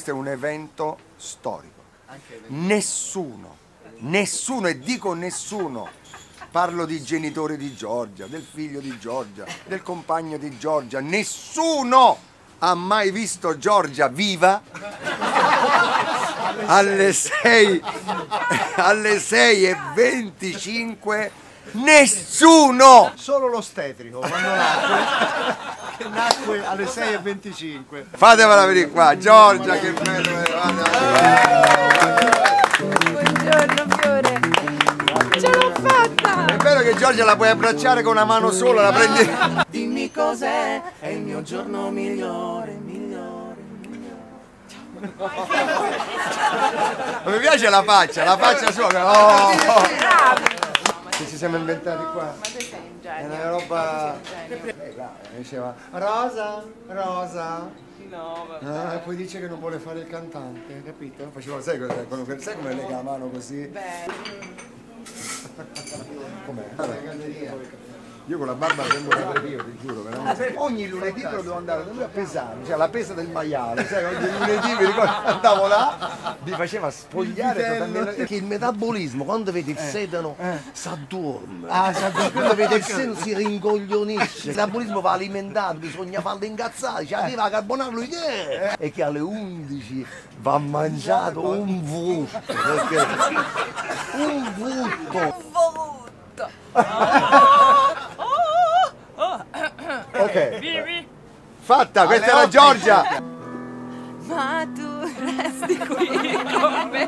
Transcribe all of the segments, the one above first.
questo è un evento storico. Nessuno, e dico nessuno, parlo di genitori di Giorgia, del figlio di Giorgia, del compagno di Giorgia, nessuno ha mai visto Giorgia viva alle 6:25. Nessuno! Solo l'ostetrico quando nacque, che nacque alle 6:25. Fatevela venire qua, Giorgia, che bello! Buongiorno Fiore, ce l'ho fatta! È vero che Giorgia la puoi abbracciare con una mano sola, la prendi... Dimmi cos'è, è il mio giorno migliore, migliore. Mi piace la faccia sua, oh. Che ci siamo inventati qua? Ma tu sei un genio. È una roba... diceva, Rosa, Rosa. No, vabbè. Poi dice che non vuole fare il cantante, capito? Faceva, sai come lega la mano così? Com'è? Io con la barba sembro un crepio, ti giuro, veramente. Ogni lunedì però devo andare da lui a pesare, cioè la pesa del maiale, sai, ogni lunedì mi ricordo andavo là, mi faceva spogliare totalmente. Perché il metabolismo, quando vede il sedano, s'addorme. Quando Quando vede il seno si ringoglionisce. Il metabolismo va alimentato, bisogna farlo incazzare, cioè arriva a carbonare lui che è? E che alle 11 va mangiato un frutto, perché un frutto. Ok, fatta, questa è la Giorgia! Ma tu resti qui con me.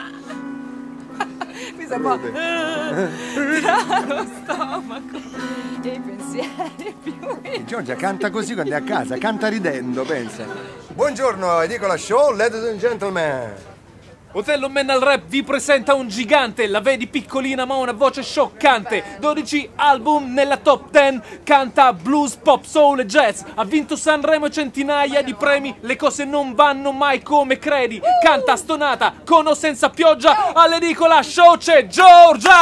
Mi sa un po' tra lo stomaco e i pensieri più. Giorgia canta così quando è a casa, canta ridendo, pensa. Buongiorno, Edicola Show, ladies and gentlemen. Otello Men al Rap vi presenta un gigante, la vedi piccolina ma una voce scioccante, 12 album nella top 10, canta blues, pop, soul e jazz, ha vinto Sanremo e centinaia di premi, le cose non vanno mai come credi, canta stonata, con o senza pioggia, all'Edicola Show c'è Giorgia!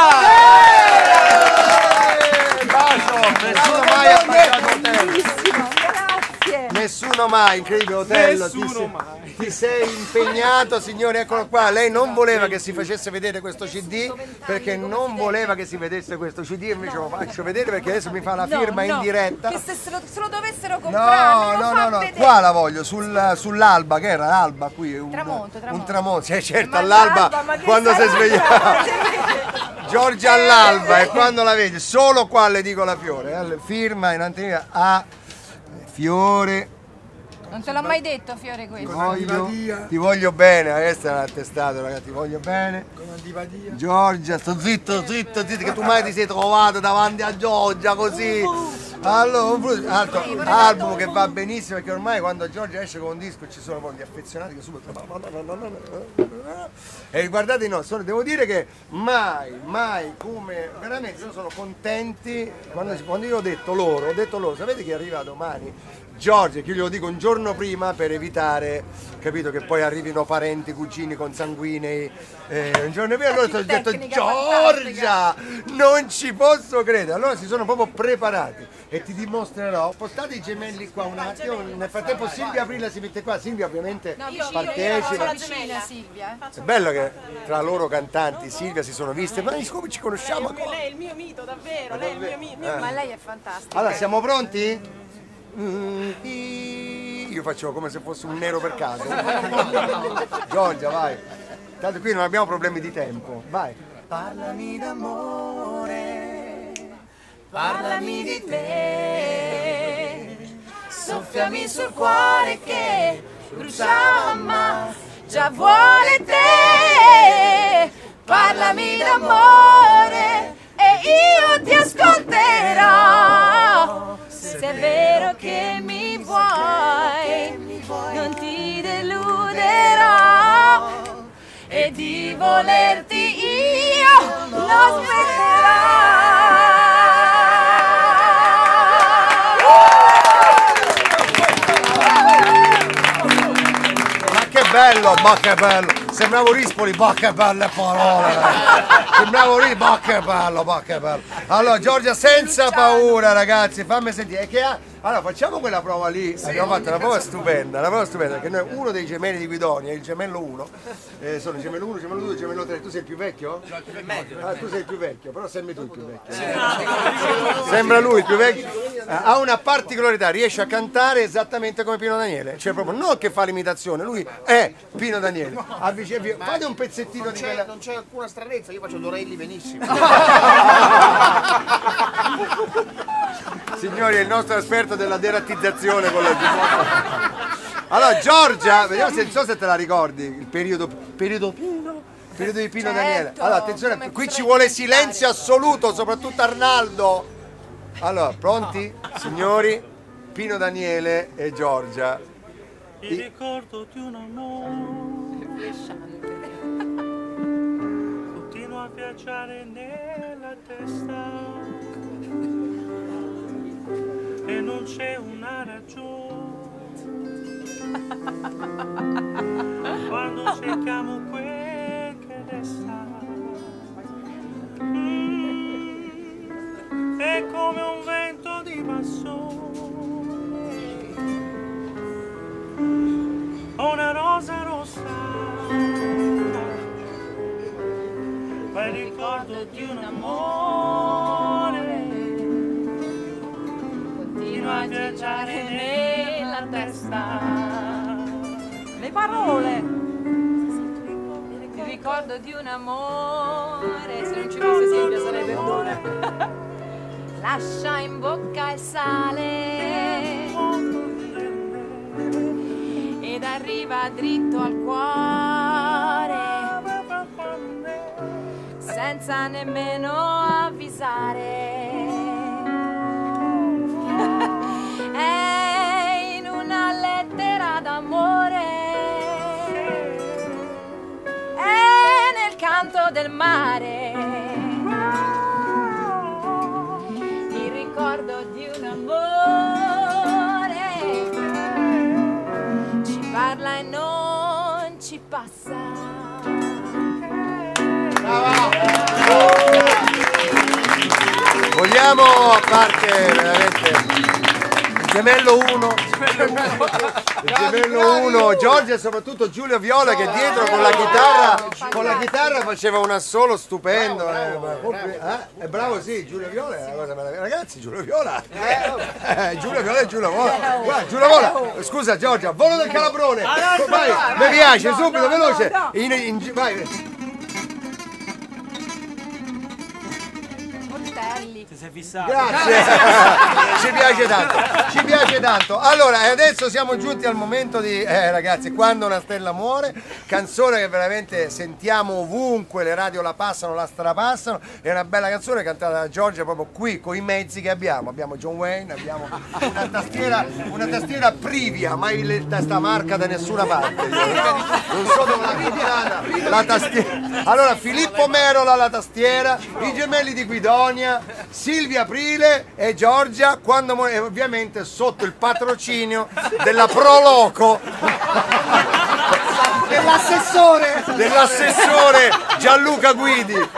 Bacio, nessuno mai ha baciato Otello. Grazie. Nessuno mai, incredibile Otello, ti sei impegnato, signori, eccolo qua. Lei non voleva che si facesse vedere questo CD perché non voleva che si vedesse questo CD, invece lo faccio vedere perché adesso mi fa la firma in diretta. Che se lo dovessero comprare, No, qua la voglio, sull'alba, che era l'alba qui? Tramonto. Un tramonto, certo, all'alba quando si svegliava. Giorgia all'alba e quando la vedi, solo qua le dico la Fiore, firma in anteprima a Fiore. Non te l'ho mai detto, Fiore, questo. Ti voglio bene, questa è un attestato, ragazzi, ti voglio bene. Giorgia, sto zitto, che tu mai ti sei trovato davanti a Giorgia così. Allora, un altro album che va benissimo perché ormai quando Giorgia esce con un disco ci sono gli affezionati che subito. E guardate, no, devo dire che mai come veramente sono contenti quando io ho detto loro, sapete chi arriva domani? Giorgia, che io glielo dico un giorno prima per evitare, capito, che poi arrivino parenti, cugini consanguinei. Un giorno prima allora ho detto Giorgia, non ci posso credere. Allora si sono proprio preparati e ti dimostrerò. Postate i gemelli qua un attimo. Nel frattempo Silvia Aprila si mette qua. Silvia ovviamente partecipa. Silvia. È bello che tra loro cantanti Silvia si sono viste, ma come ci conosciamo? Lei è il mio mito, davvero, lei è il mio mito. Ma lei è fantastica. Allora, siamo pronti? Io faccio come se fosse un nero per caso. Giorgia, vai. Tanto qui non abbiamo problemi di tempo. Vai. Parlami d'amore, parlami di te, soffiami sul cuore che bruciava ma già vuole te. Parlami d'amore e io ti ascolterò. Se è vero che mi vuoi, non ti deluderò e di volerti io non smetterò. Ma che bello! sembravo Rispoli, che belle parole. Sembravo Rispoli, che bello. Allora, Giorgia, senza paura, ragazzi, fammi sentire. Allora, facciamo quella prova lì. Abbiamo fatto una prova stupenda, perché noi, uno dei gemelli di Guidonia, il gemello 1, sono il gemello 1, gemello 2, gemello 3. Tu sei il più vecchio? No, il medio. Ah, tu sei il più vecchio, però sembri tu il più vecchio. Sembra lui il più vecchio. Ha una particolarità, riesce a cantare esattamente come Pino Daniele. Cioè proprio, non che fa l'imitazione, lui è Pino Daniele. Fate un pezzettino di quella... Non c'è alcuna stranezza, io faccio Dorelli benissimo. Signori, è il nostro esperto della derattizzazione con la Allora, Giorgia, vediamo se, non so se te la ricordi, il periodo di Pino Daniele. Allora, attenzione, qui ci vuole silenzio assoluto, soprattutto Arnaldo. Allora, pronti? Signori, Pino Daniele e Giorgia. Il ricordo di un amore continua a viaggiare nella testa e non c'è una ragione quando cerchiamo quel che resta. È come un vento di passione o una rosa rossa, ma il ricordo di un amore continua a viaggiare nella testa. Le parole. Il ricordo di un amore. Se non ci fosse Silvia sarei perdona. Lascia in bocca il sale ed arriva dritto al cuore senza nemmeno avvisare. È in una lettera d'amore, è nel canto del mare. Il ricordo di un amore ci parla e non ci passa. Vogliamo, a parte veramente il gemello 1, Giorgia e soprattutto Giulio Viola che dietro con la chitarra faceva un assolo stupendo. È bravo, sì, Giulio Viola è una cosa meravigliosa. Ragazzi, Giulio Viola. Giulio Viola e Giulio Viola. Guarda, Giulio Viola. Scusa Giorgia, volo del calabrone. Vai, mi piace, subito, veloce. Vai. Ti sei fissato. Grazie, ci piace tanto. Allora, e adesso siamo giunti al momento di, ragazzi, Quando una stella muore, canzone che veramente sentiamo ovunque, le radio la passano, la strapassano, è una bella canzone cantata da Giorgia proprio qui, con i mezzi che abbiamo John Wayne, abbiamo una tastiera Privia, mai sta marca da nessuna parte, non so dove l'ha comprata, la tastiera. Allora, Filippo Merola la tastiera, i gemelli di Guidonia, Silvia Aprile e Giorgia, e ovviamente sotto il patrocinio della Proloco, dell'assessore Gianluca Guidi.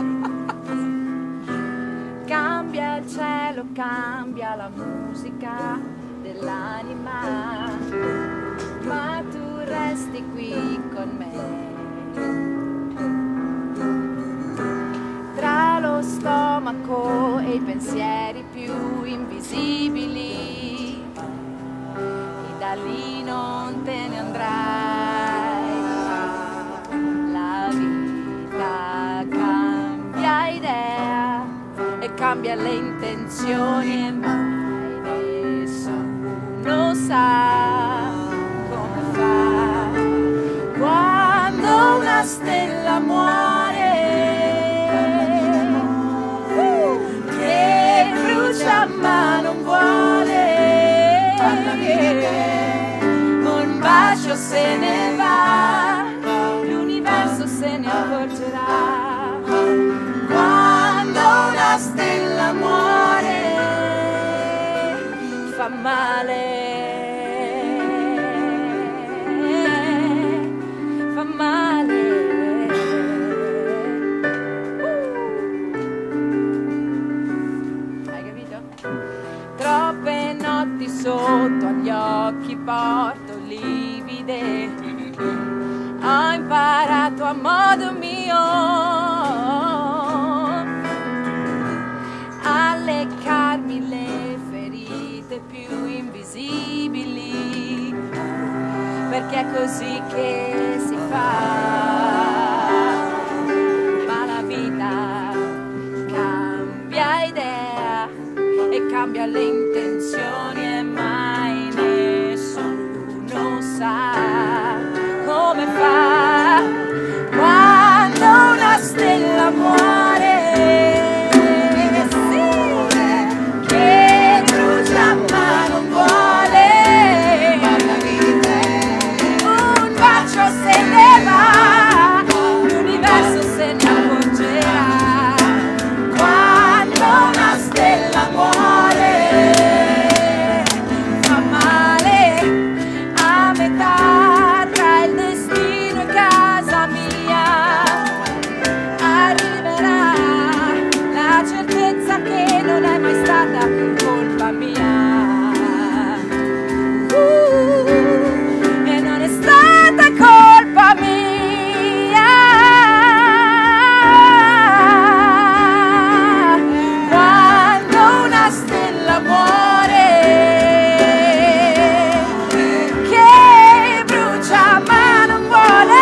Cambia il cielo, cambia la musica dell'anima, ma tu resti qui con me. Tra lo stomaco e i pensieri più invisibili, e da lì non te ne andrai. La vita cambia idea e cambia le intenzioni e mai nessuno sa come fa. Quando una stella muore che brucia ma non vuole, un bacio se ne va, l'universo se ne accorgerà. Quando una stella muore fa male, fa male. sotto agli occhi porto livide. Ho imparato a modo mio a leccarmi le ferite più invisibili, perché è così che si fa. Ma la vita cambia idea e cambia le intenzioni e mai nessuno sa come fa quando una stella muore. Sì, che brucia ma non vuole. Un bacio se ne va, l'universo se ne accorgerà quando una stella muore. Fa male a metà tra il destino e casa mia. Arriverà la certezza che non è mai stata colpa mia. E non è stata colpa mia. Quando una stella muore, che brucia ma non vuole.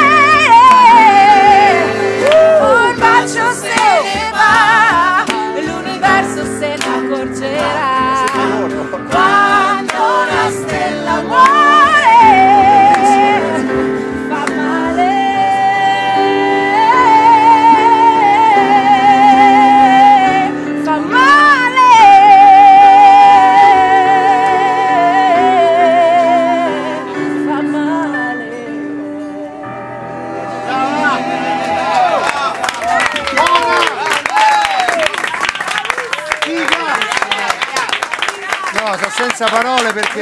Un bacio se ne va e l'universo se ne accorgerà quando una stella muore. Fa male, fa male, fa male. No, sono senza parole perché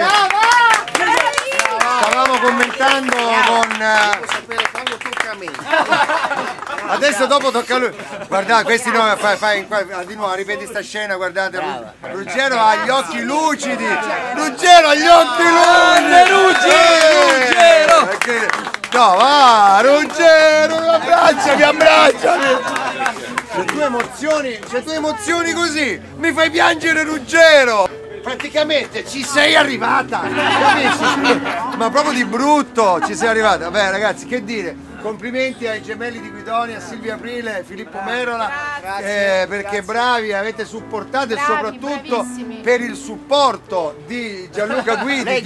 stavamo commentando con... Quando tocca a me. Adesso dopo tocca a lui. Guardate, questi no, fai di nuovo, ripeti sta scena, guardate. Ruggero ha gli occhi lucidi. Ruggero ha gli occhi lucidi. No, va, Ruggero, abbracciami, abbracciami. C'è tue emozioni così. Mi fai piangere, Ruggero. Praticamente ci sei arrivata, capisci? Ma proprio di brutto ci sei arrivata. Vabbè ragazzi, che dire, complimenti ai gemelli di Guidonia, Silvia Aprile e Filippo Merola, perché bravi, avete supportato e soprattutto bravissimi. per il supporto di Gianluca Guidi,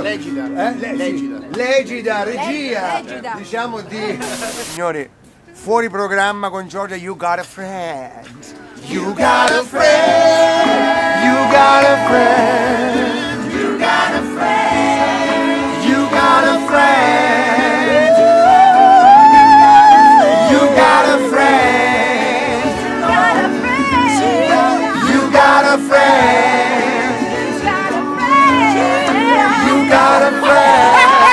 Legida, regia, diciamo di... Signori, fuori programma con Giorgia, You Got a Friend. You got a friend, you got a friend, you got a friend, you got a friend, you got a friend, you got a friend, you got a friend,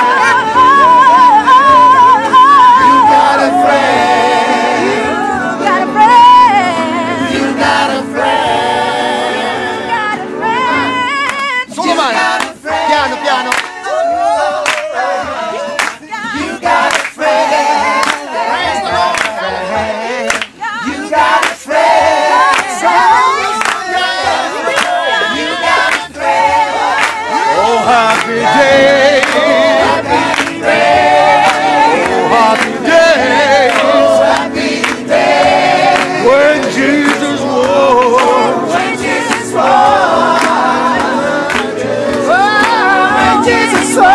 piano piano. You got a friend. You got a friend. You got a friend. Oh happy day. Happy day. Oh happy day. Happy day. When Jesus was. When Jesus was. Jesus was.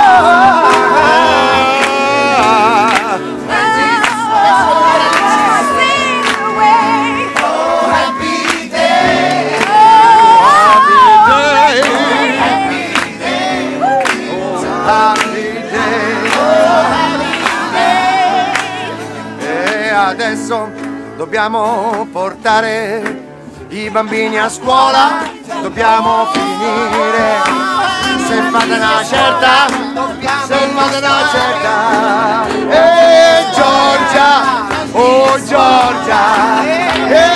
Adesso dobbiamo portare i bambini a scuola, dobbiamo finire. Se fate una certa, Giorgia, oh Giorgia,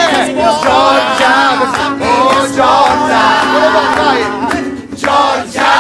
Giorgia, oh Giorgia, Giorgia.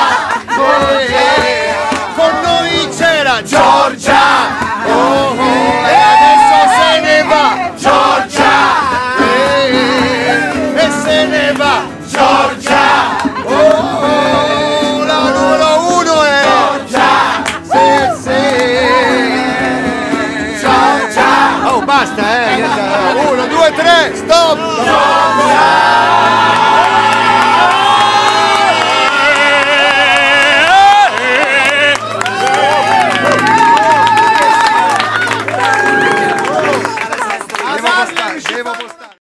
stop!